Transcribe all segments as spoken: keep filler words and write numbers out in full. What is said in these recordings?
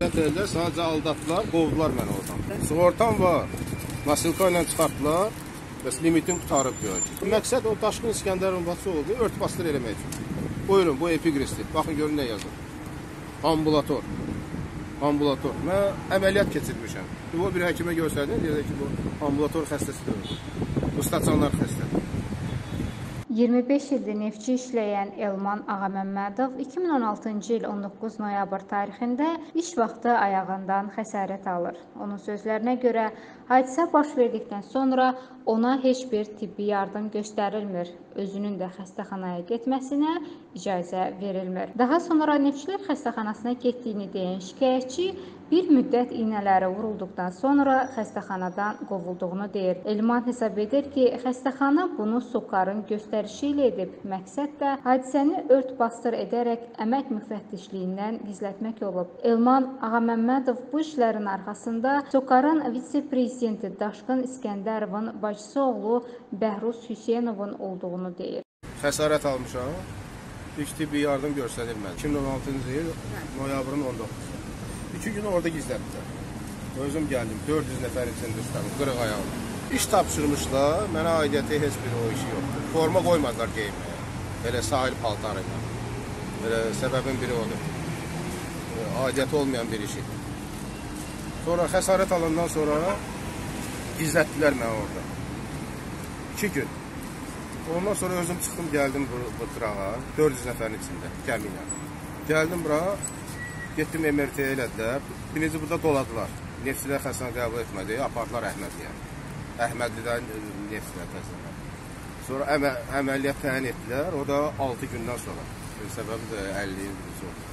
Dedilər, sadəcə aldatdılar, qovdular məni oradan. Sığortam var, nasilka ilə çıxartdılar, bəs limitin qutarıb görək. Məqsəd o Daşqın İskəndərovun bacısı oldu, örtbastır eləmək üçün. Buyurun, bu epigristir. Baxın, görün nə yazır. Ambulator. Ambulator. Mən əməliyyat keçirmişəm. Bu bir həkimə göstərdim, deyəcək ki, bu ambulator xəstəsidir. Bu stasionar xəstədir. iyirmi beş ildir neftçi işləyən Elman Ağaməmmədov iki min on altıncı il on doqquz noyabr tarixində iş vaxtı ayağından xəsarət alır. Onun sözlərinə görə hadisə baş verdikdən sonra ona heç bir tibbi yardım göstərilmir. Özünün də xəstəxanaya getməsinə icazə verilmir. Daha sonra neftçilər xəstəxanasına getdiyini deyən şikayətçi bir müddət iynələri vurulduqdan sonra xəstəxanadan qovulduğunu deyir. Elman hesab edir ki, xəstəxana bunu SOCAR-ın göstərişi ilə edib. Məqsəd də hadisəni ört-basdır edərək əmək müfəttişliyindən gizlətmək olub. Elman Ağaməmmədov bu işlərin arxasında SOCAR-ın vitse-prezidenti Daşqın İskəndərovun bacısı oğlu Bəhruz Hüseynovun olduğunu deyir. Xəsarət almışam. İlk tibbi yardım göstərilmədi. iki min on altıncı il noyabrın on doqquzu. İki gün orada gizlətdilər. Özüm gəldim, dörd yüz nəfər içində üstədim, qırıq ayağım. İş tapşırmışlar, mənə aidiyyəti heç bir o işi yoxdur. Forma qoymadılar geyinməyə, elə sahil paltarı ilə. Elə səbəbin biri odur. Aidiyyəti olmayan bir işi. Sonra xəsarət alandan sonra gizlətdilər mənə orada. İki gün. Ondan sonra özüm çıxdım, gəldim bu, bu qırağa, dörd yüz nəfərin içində, gəmi ilə. Gəldim bura. Getdim M R T elədilər, birinci burada doladılar. Neftçilər xəstəni qəbul etmədi, apardılar Əhmədliyə. Əhmədlidən neftçilər təsdiqlər. Sonra əmə, əməliyyat təyin etdilər, o da altı gündən sonra. Səbəbi də əlli il oldu.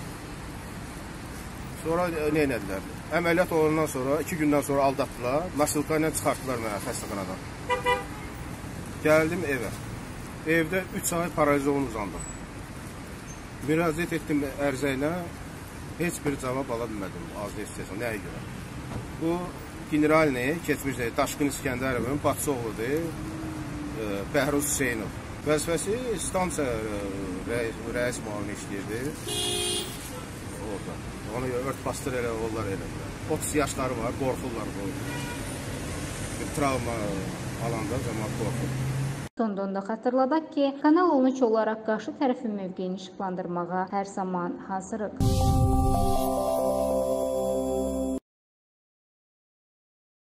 Sonra nə elədilər? Əməliyyat olandan sonra, iki gündən sonra aldatdılar, nasilka ilə çıxartdılar mənə xəstəxanadan. Gəldim evə. Evdə üç ay paralize olun uzandım. Müraciət etdim ərzə ilə. Heç bir cavab ala bilmədim az nefsiyəsən, nəyə görə? Bu, generalini, keçmişdir, Daşqın İskəndərovun bacısı oğludur, Bəhruz Hüseynov. Vəzifəsi stansiya rəis müavini işləyirdi orada. Onu ört-bastır elə onlar elədilər. otuz yaşları var, qorxurlar bu. Bir travma alanda zaman qorxur. Sonda xatırladaq ki, Kanal on üç olaraq qarşı tərəfin mövqeyini işıqlandırmağa hər zaman hazırıq.